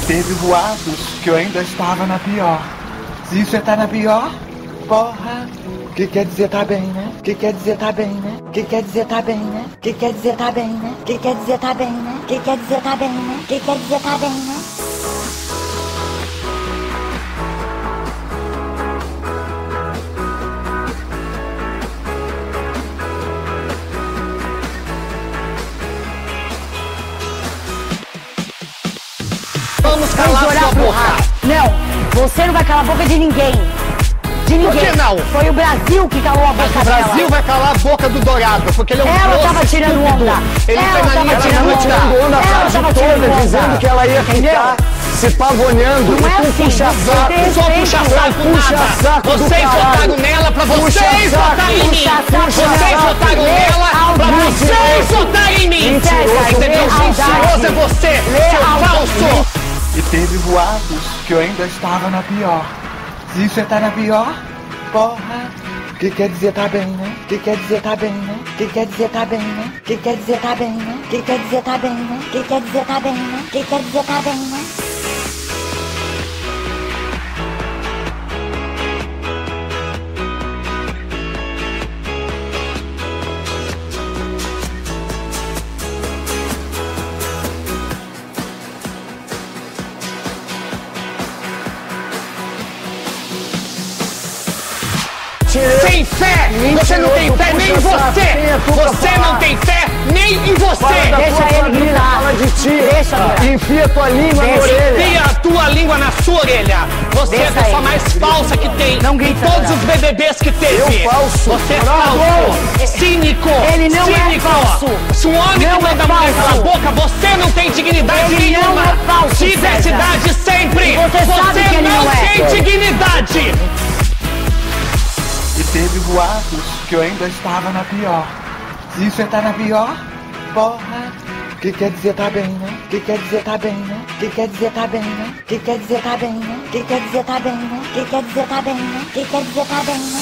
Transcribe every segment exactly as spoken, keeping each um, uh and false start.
teve boatos que eu ainda estava na pior. Se você tá na pior, porra, que quer dizer tá bem, né? Que quer dizer tá bem, né? Que quer dizer tá bem, né? Que quer dizer tá bem, né? Que quer dizer tá bem, né? Que quer dizer tá bem, né? Que quer dizer tá bem, né? Vamos calar sua boca! Não, você não vai calar a boca de ninguém. De ninguém. Por que não? Foi o Brasil que calou a boca Mas o dela. Brasil vai calar a boca do Dourado, porque ele é um Ela grosso tava tirando estúpido. onda. Ele Ela foi na tava linha tirando de onda. onda. onda a Ela tarde tava toda, tirando onda. dizendo que ela ia ficar se pavoneando. Não é com assim, puxa-saco. você Só puxa saco puxa nada. saco do Vocês caralho. votaram nela pra vocês saco, votarem em mim. puxa saco, Vocês saco. votaram Lê nela pra Aldade. vocês votarem em mim. César, Entendeu? lê Mentiroso Aldade. é você, Lê seu Aldade. falso. E teve boatos que eu ainda estava na pior. Se você tá na pior, porra, que quer dizer tá bem, né? Que quer dizer tá bem, né? Que quer dizer tá bem, né? Que quer dizer tá bem, né? Que quer dizer tá bem, né? Que quer dizer tá bem, né? Que quer dizer tá bem, né? Sem fé! Você não tem fé nem em você! Você não tem fé nem em você! Deixa ele gritar. Fala de ti. Deixa, André. Enfia tua língua na Deixa. orelha. Enfia a tua língua na sua orelha! Você é a Deixa pessoa ele. mais falsa que tem Não em grita, todos André. os B B Bs que teve! Eu falso. Você é Bravo. falso! Cínico! Ele não é Cínico. falso. Se um homem Não que manda é a mulher falso. calar a boca, você não tem dignidade Ele não nenhuma! é falso, Diversidade sempre! E você sabe que ele não, não é. tem dignidade! E teve boatos que eu ainda estava na pior. Se você tá na pior, porra, que quer dizer tá bem, né? Que quer dizer tá bem, né? Que quer dizer tá bem, né? Que quer dizer tá bem, né? Que quer dizer tá bem, né? Que quer dizer tá bem, né? Que quer dizer tá bem, né?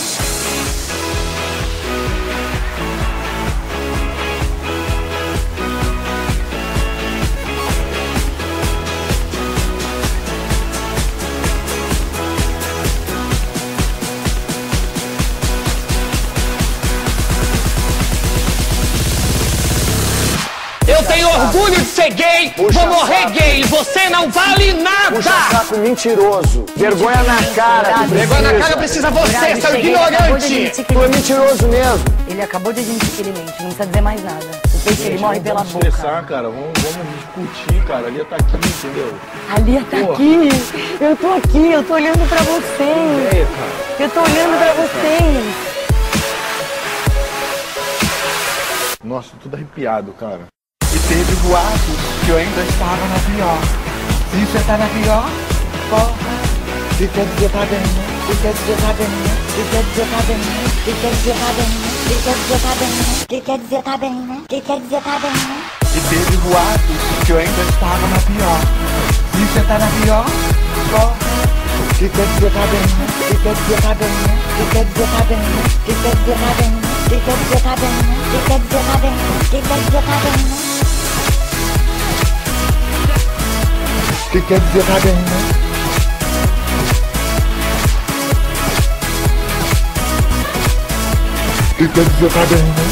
Eu tenho orgulho de ser gay, Puxa vou morrer saco. gay, você não vale nada! Puxa saco mentiroso. Vergonha na cara. que Vergonha na precisa. cara precisa você, Verdade, seu cheguei, acabou de ignorante! admitir que Tu é ele- mentiroso mesmo. Ele acabou de admitir que ele mente, não precisa dizer mais nada. O peixe ele morre pela Vamos boca. estressar, cara. Vamos, vamos discutir, cara. Ali tá aqui, entendeu? A Lia tá Porra. aqui. Eu tô aqui, eu tô olhando pra vocês. É, cara. Eu tô olhando pra vocês. Nossa, tô tudo arrepiado, cara. E teve boatos que eu ainda estava na pior. Se você tá na pior, porra, que quer dizer tá bem, né? Que quer dizer tá bem, né? Que quer dizer tá bem, né? Que quer dizer tá bem, né? Que quer dizer tá bem, né? Que quer dizer tá bem, né? Que quer dizer tá bem, né? E teve boatos que eu ainda estava na pior. Se você tá na pior, porra, que quer dizer tá bem, né? Que quer dizer tá bem, né? Que quer dizer tá bem, né? Que quer dizer tá bem, né? Que quer dizer tá bem, né? Que quer dizer tá bem, né? Que quer dizer tá bem, né? Que quer dizer tá bem, né? Que quer dizer tá bem, né?